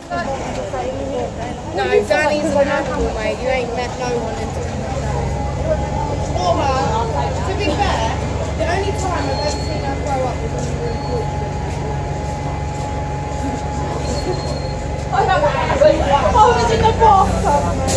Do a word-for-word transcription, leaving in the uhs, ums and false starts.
No, Danny's an animal, mate. You ain't met no one until you met Danny. Or her. To be fair, the only time I've ever seen her grow up was when we were in Portugal. I was in the bathtub, mate.